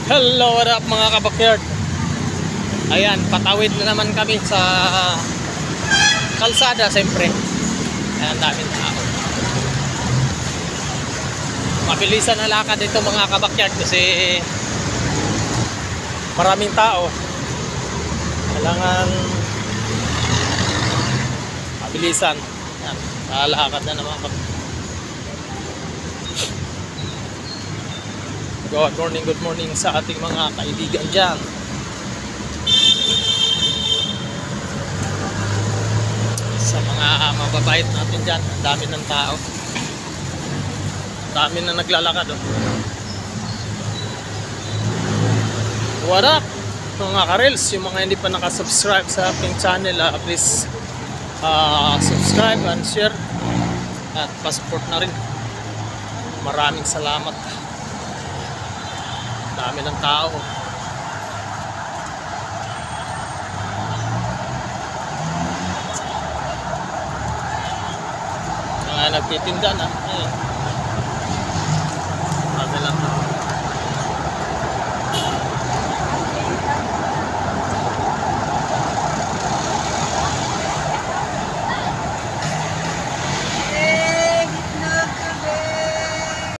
Hello, what up mga kabakyard? Ayan, patawid na naman kami sa kalsada siyempre. Ayan, daming tao. Mabilisan na lakad dito mga kabakyard kasi maraming tao. Kailangan mabilisan. Ayan, lalakad na naman kami. Good morning sa ating mga kaibigan dyan. Sa mga mababait natin dyan, ang dami ng tao. Dami na naglalakad. Oh. What up mga ka-reels? Yung mga hindi pa nakasubscribe sa aking channel, please subscribe and share at pa-support na rin. Maraming salamat. Dami ng tao. Mga nagtitinda na. Ayan.